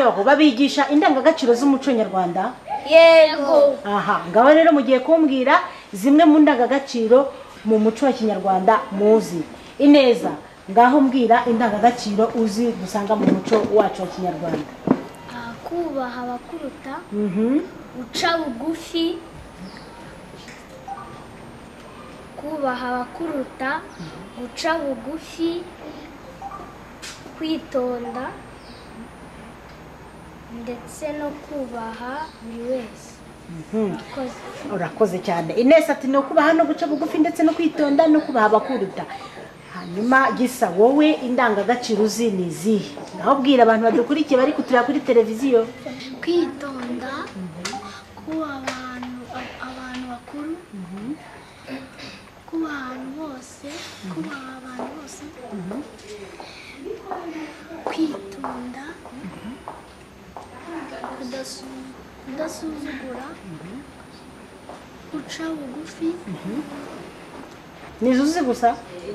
noneho babigisha indangagaciro z'umuco nyarwanda? Yego. Aha, ngaho rero mugiye kumbwira zimwe mu ndangagaciro mu muco wa kinyarwanda muzi. Ineza, ngaho mbwira indangagaciro uzi dusanga mu muco wacu wa kinyarwanda. Kubaha abakuruta, guca bugufi, kubaha abakuruta, guca bugufi, kwitonda ndetse no kubaha buri wese. Urakoze cyane. Ineza ati no kubaha no guca bugufi ndetse no kwitonda no kubaha abakuruta. Hanyuma Gisa, wowe indangagaciro uzi ni izihe? Ngaho bwira abantu badukurikiye bari kutureba kuri televiziyo. Kwitonda, kubaha abantu bakuru, kubaha abantu bose, kwitonda, kudasuzugura, guca bugufi. Nizuzi gusa?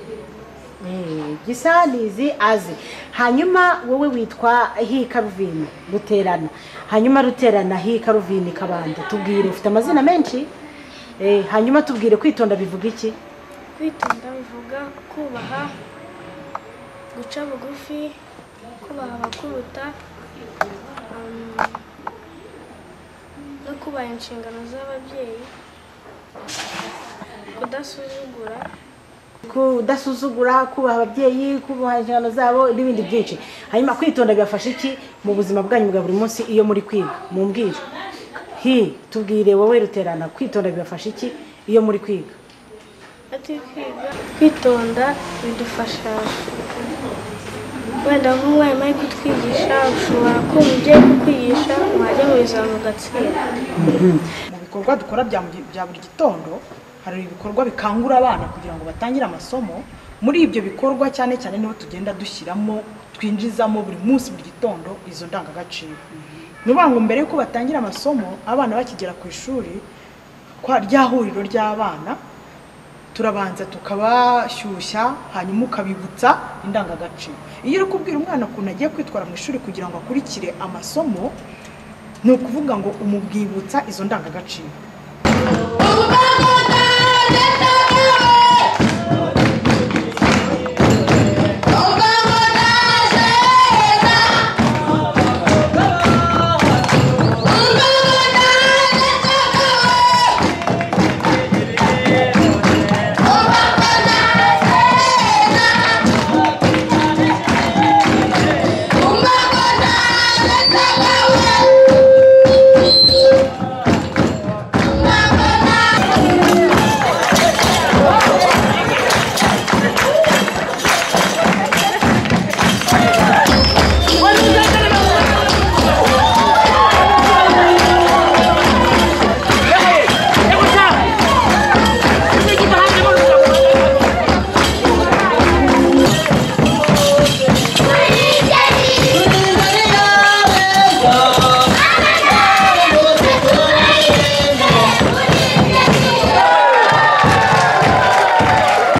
Gisa nizi azi. Hanyuma wowe witwa Hikaruvini Ruterana. Hanyuma Ruterana Hikaruvini Kabanda. Tubwire, ufite amazina menshi? Hanyuma tubwire kwitonda bivuga iki? Kwitonda bivuga kubaha, guca bugufi, kubaha abakuruta, no kubaha inshingano z'ababyeyi, kudasuzugura, kubaha ababyeyi, kubaha inshingano zabo n'ibindi byinshi. Hanyuma kwitonda bibafasha iki mu buzima bwanyu bwa buri munsi iyo muri kwiga? Mumbwire. Tubwire wowe Ruterana, kwitonda bibafasha iki iyo muri kwiga? Kwitonda bidufasha wenda nk'umwarimu ari kutwigisha, ushobora kumva ibyo ari kukwigisha wajya mu bizamini ugatsinda. Mu bikorwa dukora bya buri gitondo hari ibikorwa bikangura abana kugira ngo batangire amasomo. Muri ibyo bikorwa cyane cyane niho tugenda dushyiramo, twinjizamo buri munsi buri gitondo izo ndangagaciro. Nuvuga ngo mbere yuko batangira amasomo, abana bakigera ku ishuri kwa ryahuriro ry'abana, turabanza tukabashyushya, hanyuma ukabibutsa indangagaciro. Iyo uri kubwira umwana ukuntu agiye kwitwara mu ishuri kugira ngo akurikire amasomo, ni ukuvuga ngo umubwibutsa izo ndangagaciro.